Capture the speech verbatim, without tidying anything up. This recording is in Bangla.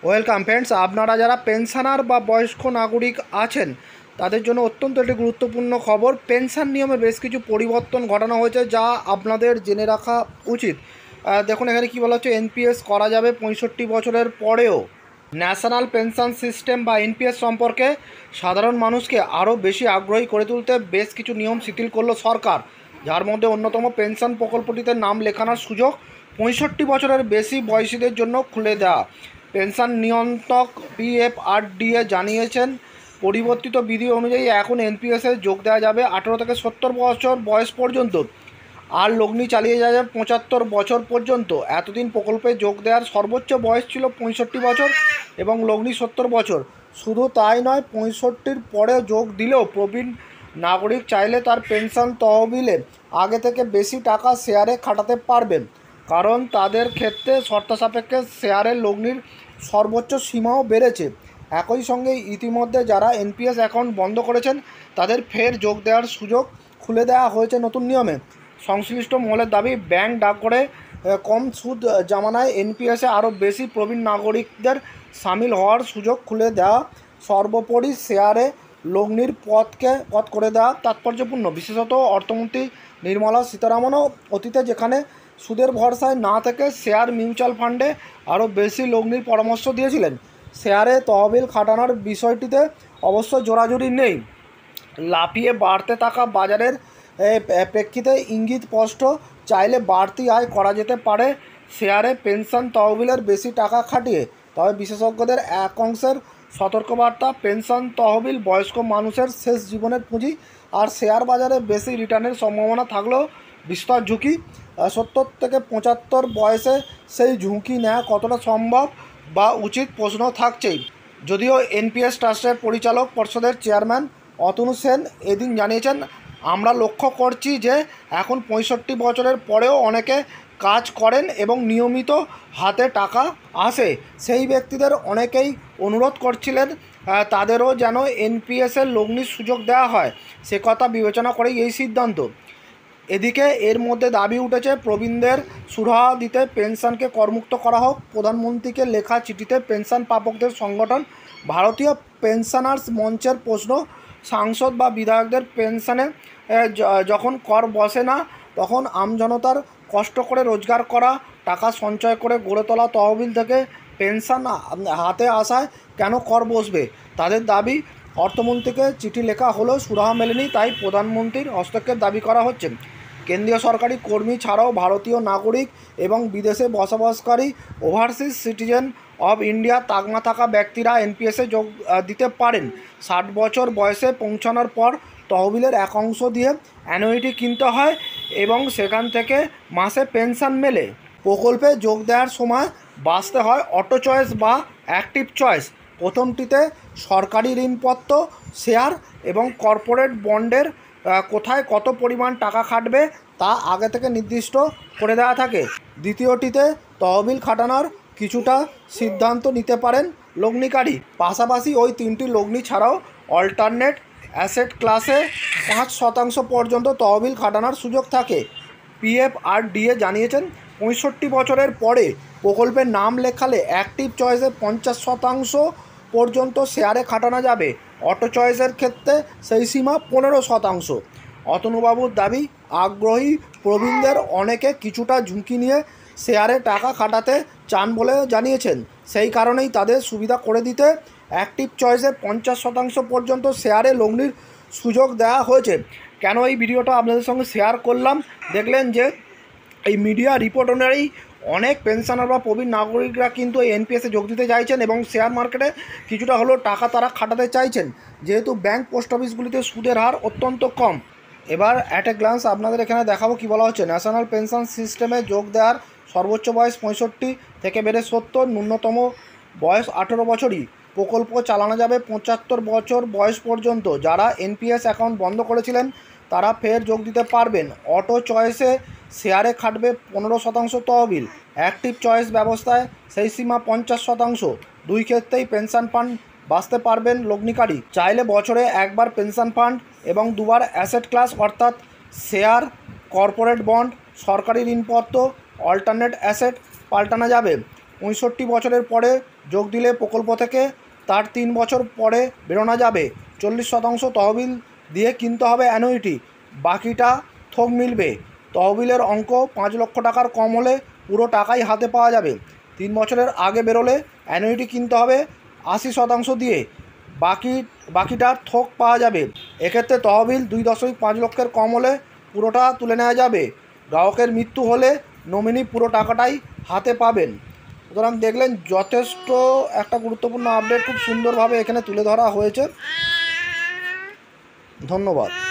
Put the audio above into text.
ওয়েলকাম ফ্রেন্ডস, আপনারা যারা পেনশনার বা বয়স্ক নাগরিক আছেন তাদের জন্য অত্যন্ত একটি গুরুত্বপূর্ণ খবর। পেনশন নিয়মে বেশ কিছু পরিবর্তন ঘটানো হয়েছে যা আপনাদের জেনে রাখা উচিত। আহ, দেখুন এখানে কী বলা হচ্ছে, এনপিএস করা যাবে পঁয়ষট্টি বছরের পরেও। ন্যাশনাল পেনশন সিস্টেম বা এনপিএস সম্পর্কে সাধারণ মানুষকে আরও বেশি আগ্রহী করে তুলতে বেশ কিছু নিয়ম শিথিল করলো সরকার, যার মধ্যে অন্যতম পেনশন প্রকল্পটিতে নাম লেখানোর সুযোগ পঁয়ষট্টি বছরের বেশি বয়সীদের জন্য খুলে দেওয়া। পেনশন নিয়ন্ত্রক পিএফআরডিএ জানিয়েছেন, পরিবর্তিত বিধি অনুযায়ী এখন এনপিএসে যোগ দেওয়া যাবে আঠেরো থেকে সত্তর বছর বয়স পর্যন্ত, আর লগ্নি চালিয়ে যাওয়া যাবে পঁচাত্তর বছর পর্যন্ত। এতদিন প্রকল্পে যোগ দেওয়ার সর্বোচ্চ বয়স ছিল পঁয়ষট্টি বছর এবং লগ্নি সত্তর বছর। শুধু তাই নয়, পঁয়ষট্টির পরে যোগ দিলেও প্রবীণ নাগরিক চাইলে তার পেনশন তহবিলে আগে থেকে বেশি টাকা শেয়ারে খাটাতে পারবেন, কারণ তাদের ক্ষেত্রে শর্ত সাপেক্ষে শেয়ারের লগ্নির সর্বোচ্চ সীমাও বেড়েছে। একই সঙ্গে ইতিমধ্যে যারা এনপিএস অ্যাকাউন্ট বন্ধ করেছেন তাদের ফের যোগ দেওয়ার সুযোগ খুলে দেওয়া হয়েছে নতুন নিয়মে। সংশ্লিষ্ট মহলের দাবি, ব্যাংক ডাকঘরে কম সুদ জামানায় এনপিএসে আরও বেশি প্রবীণ নাগরিকদের সামিল হওয়ার সুযোগ খুলে দেওয়া। সর্বোপরি শেয়ারে লগ্নির পথকে পথ করে দেওয়া তাৎপর্যপূর্ণ। বিশেষত অর্থমন্ত্রী নির্মলা সীতারামনও অতীতে যেখানে সুদের ভরসায় না থেকে শেয়ার মিউচুয়াল ফান্ডে আরও বেশি লগ্নির পরামর্শ দিয়েছিলেন। শেয়ারে তহবিল খাটানোর বিষয়টিতে অবশ্য জোরাজুরি নেই। লাফিয়ে বাড়তে থাকা বাজারের প্রেক্ষিতে ইঙ্গিত স্পষ্ট, চাইলে বাড়তি আয় করা যেতে পারে শেয়ারে পেনশন তহবিলের বেশি টাকা খাটিয়ে। তবে বিশেষজ্ঞদের এক অংশের সতর্কবার্তা, পেনশন তহবিল বয়স্ক মানুষের শেষ জীবনের পুঁজি, আর শেয়ার বাজারে বেশি রিটার্নের সম্ভাবনা থাকলেও বিস্তর ঝুঁকি। সত্তর থেকে পঁচাত্তর বয়সে সেই ঝুঁকি নেওয়া কতটা সম্ভব বা উচিত প্রশ্ন থাকছেই। যদিও এনপিএস ট্রাস্টের পরিচালক পর্ষদের চেয়ারম্যান অতনু সেন এদিন জানিয়েছেন, আমরা লক্ষ্য করছি যে এখন পঁয়ষট্টি বছরের পরেও অনেকে কাজ করেন এবং নিয়মিত হাতে টাকা আসে। সেই ব্যক্তিদের অনেকেই অনুরোধ করছিলেন তাদেরও যেন এনপিএসের লগ্নির সুযোগ দেওয়া হয়, সে কথা বিবেচনা করেই এই সিদ্ধান্ত। এদিকে এর মধ্যে দাবি উঠেছে, প্রবীণদের সুরাহা দিতে পেনশনকে করমুক্ত করা হোক। প্রধানমন্ত্রীকে লেখা চিঠিতে পেনশন প্রাপকদের সংগঠন ভারতীয় পেনশনার্স মঞ্চের প্রশ্ন, সাংসদ বা বিধায়কদের পেনশনে যখন কর বসে না তখন আমজনতার কষ্ট করে রোজগার করা টাকা সঞ্চয় করে গড়ে তোলা তহবিল থেকে পেনশন হাতে আসায় কেন কর বসবে। তাদের দাবি, অর্থমন্ত্রীকে চিঠি লেখা হলেও সুরাহা মেলেনি, তাই প্রধানমন্ত্রীর হস্তক্ষেপ দাবি করা হচ্ছে। কেন্দ্রীয় সরকারি কর্মী ছাড়াও ভারতীয় নাগরিক এবং বিদেশে বসবাসকারী ওভারসিজ সিটিজেন অব ইন্ডিয়া তাগমা থাকা ব্যক্তিরা এনপিএসে যোগ দিতে পারেন। ষাট বছর বয়সে পৌঁছানোর পর তহবিলের এক অংশ দিয়ে অ্যানুইটি কিনতে হয় এবং সেখান থেকে মাসে পেনশন মেলে। প্রকল্পে যোগ দেওয়ার সময় বাছতে হয় অটো চয়েস বা অ্যাক্টিভ চয়েস। প্রথমটিতে সরকারি ঋণপত্র, শেয়ার এবং কর্পোরেট বন্ডের কোথায় কত পরিমাণ টাকা খাটবে তা আগে থেকে নির্দিষ্ট করে দেওয়া থাকে। দ্বিতীয়টিতে তহবিল খাটানোর কিছুটা সিদ্ধান্ত নিতে পারেন লগ্নিকারী। পাশাপাশি ওই তিনটি লগ্নি ছাড়াও অল্টারনেট অ্যাসেট ক্লাসে পাঁচ শতাংশ পর্যন্ত তহবিল খাটানোর সুযোগ থাকে। পিএফআরডিএ জানিয়েছেন, পঁয়ষট্টি বছরের পরে প্রকল্পের নাম লেখালে অ্যাক্টিভ চয়েসে পঞ্চাশ শতাংশ পর্যন্ত শেয়ারে খাটানো যাবে। অটো চয়েসের ক্ষেত্রে সেই সীমা পনেরো শতাংশ। অতনুবাবুর দাবি, আগ্রহী প্রবীণদের অনেকে কিছুটা ঝুঁকি নিয়ে শেয়ারে টাকা খাটাতে চান বলে জানিয়েছেন। সেই কারণেই তাদের সুবিধা করে দিতে অ্যাক্টিভ চয়েসে পঞ্চাশ শতাংশ পর্যন্ত শেয়ারে লগ্নির সুযোগ দেওয়া হয়েছে। কেন এই ভিডিওটা আপনাদের সঙ্গে শেয়ার করলাম, দেখলেন যে এই মিডিয়া রিপোর্ট অনুযায়ী অনেক পেনশনার বা প্রবীণ নাগরিকরা কিন্তু এই এনপিএসে যোগ দিতে চাইছেন এবং শেয়ার মার্কেটে কিছুটা হলেও টাকা তারা খাটাতে চাইছেন, যেহেতু ব্যাংক পোস্ট অফিসগুলিতে সুদের হার অত্যন্ত কম। এবার অ্যাট এ গ্লান্স আপনাদের এখানে দেখাবো কী বলা হচ্ছে। ন্যাশনাল পেনশন সিস্টেমে যোগ দেওয়ার সর্বোচ্চ বয়স পঁয়ষট্টি থেকে বেড়ে সত্তর, ন্যূনতম বয়স আঠেরো বছরই। প্রকল্প চালানো যাবে পঁচাত্তর বছর বয়স পর্যন্ত। যারা এনপিএস অ্যাকাউন্ট বন্ধ করেছিলেন তারা ফের যোগ দিতে পারবেন। অটো চয়েসে শেয়ারে খাটবে পনেরো শতাংশ তহবিল। অ্যাক্টিভ চয়েস ব্যবস্থায় সেই সীমা পঞ্চাশ শতাংশ। দুই ক্ষেত্রেই পেনশন ফান্ড বাঁচতে পারবেন লগ্নিকারী। চাইলে বছরে একবার পেনশন ফান্ড এবং দুবার অ্যাসেট ক্লাস অর্থাৎ শেয়ার, কর্পোরেট বন্ড, সরকারি ঋণপত্র, অল্টারনেট অ্যাসেট পাল্টানো যাবে। পঁয়ষট্টি বছরের পরে যোগ দিলে প্রকল্প থেকে তার তিন বছর পরে বেরোনো যাবে। চল্লিশ শতাংশ তহবিল দিয়ে কিনতে হবে অ্যানুইটি, বাকিটা থোক মিলবে। তহবিলের অঙ্ক পাঁচ লক্ষ টাকার কম হলে পুরো টাকাই হাতে পাওয়া যাবে। তিন বছরের আগে বেরোলে অ্যানুইটি কিনতে হবে আশি শতাংশ দিয়ে, বাকি বাকিটার থোক পাওয়া যাবে। এক্ষেত্রে তহবিল দুই দশমিক পাঁচ লক্ষের কম হলে পুরোটা তুলে নেওয়া যাবে। গ্রাহকের মৃত্যু হলে নমিনি পুরো টাকাটাই হাতে পাবেন। সুতরাং দেখলেন যথেষ্ট একটা গুরুত্বপূর্ণ আপডেট খুব সুন্দরভাবে এখানে তুলে ধরা হয়েছে। ধন্যবাদ।